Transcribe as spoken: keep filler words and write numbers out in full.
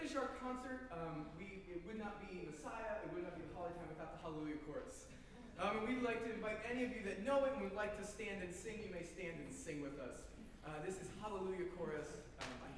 finish our concert, um, we, it would not be Messiah, it would not be the Holly Time without the Hallelujah Chorus. Um, and we'd like to invite any of you that know it and would like to stand and sing, you may stand and sing with us. Uh, this is Hallelujah Chorus. Um,